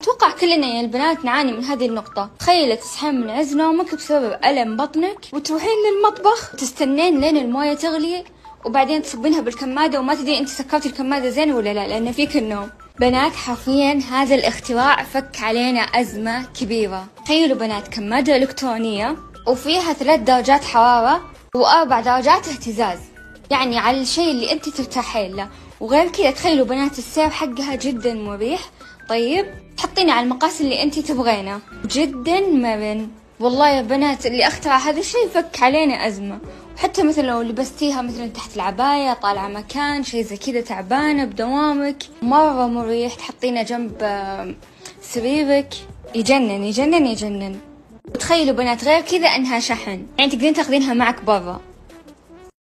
أتوقع كلنا يا البنات نعاني من هذه النقطة. تخيلي تصحين من عز نومك بسبب ألم بطنك وتروحين للمطبخ وتستنين لين الموية تغلي وبعدين تصبينها بالكمادة وما تدري انت سكرتي الكمادة زين ولا لا لأن فيك النوم. بنات حرفيا هذا الاختراع فك علينا أزمة كبيرة. تخيلوا بنات كمادة إلكترونية وفيها 3 درجات حرارة و4 درجات اهتزاز، يعني على الشيء اللي انت ترتاحين له. وغير كذا تخيلوا بنات السعر حقها جدا مريح. طيب تحطينه على المقاس اللي انت تبغينه، جدا مرن. والله يا بنات اللي اخترع هذا الشيء فك علينا أزمة. وحتى مثلا لو لبستيها مثلا تحت العباية طالعة مكان شيء زي كذا تعبانة بدوامك، مرة مريح. تحطينه جنب سريرك، يجنن يجنن يجنن. وتخيلوا بنات غير كذا انها شحن، يعني تقدرين تاخذينها معك برا.